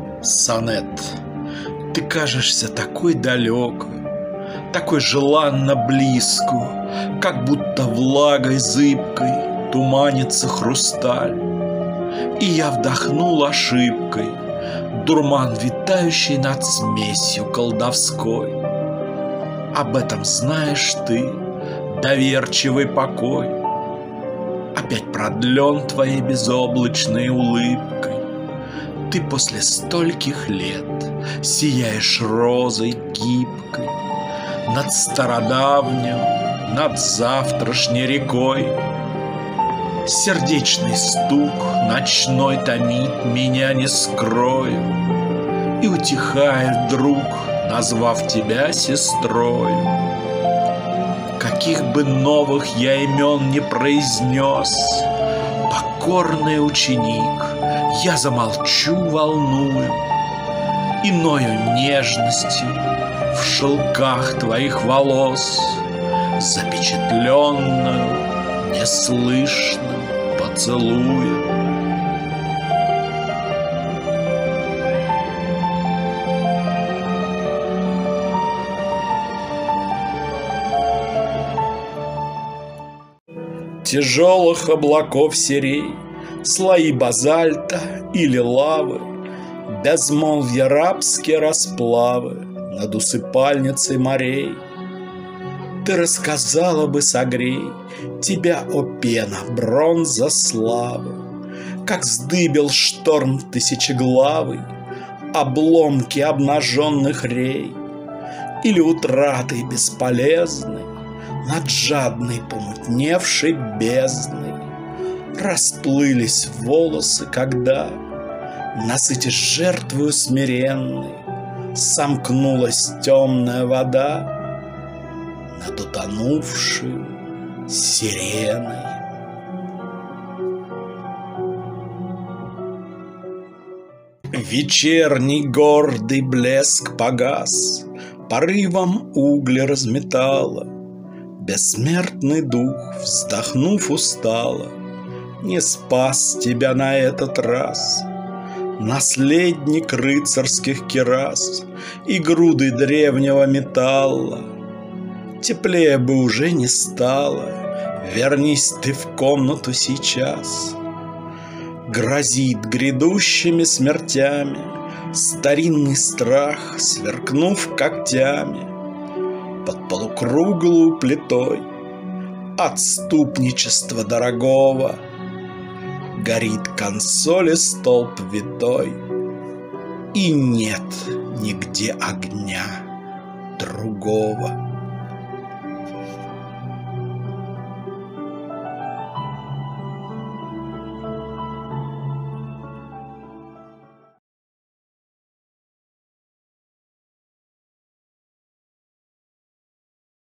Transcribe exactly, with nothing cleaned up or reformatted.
Сонет. Ты кажешься такой далекой, такой желанно близкую, как будто влагой зыбкой туманится хрусталь. И я вдохнул ошибкой дурман, витающий над смесью колдовской. Об этом знаешь ты, доверчивый покой, опять продлен твоей безоблачной улыбкой. Ты после стольких лет сияешь розой гибкой над стародавним, над завтрашней рекой. Сердечный стук ночной томит меня, не скрою, и утихает вдруг, назвав тебя сестрою. Каких бы новых я имен не произнес, покорный ученик, я замолчу, волную, иною нежностью в шелках твоих волос, запечатленную неслышным поцелуем. Тяжелых облаков серей, слои базальта или лавы, безмолвья рабские расплавы над усыпальницей морей. Ты рассказала бы, согрей, тебя, о пена, бронза славы, как вздыбил шторм тысячеглавый обломки обнаженных рей, или утратой бесполезной над жадной помутневшей бездной расплылись волосы, когда, насытясь жертвою смиренной, сомкнулась темная вода над утонувшей сиреной. Вечерний гордый блеск погас, порывом угля разметало. Бессмертный дух, вздохнув устало, не спас тебя на этот раз. Наследник рыцарских кирас и груды древнего металла. Теплее бы уже не стало, вернись ты в комнату сейчас. Грозит грядущими смертями старинный страх, сверкнув когтями под полукруглую плитой отступничества дорогого. Горит консоли столб витой, и нет нигде огня другого.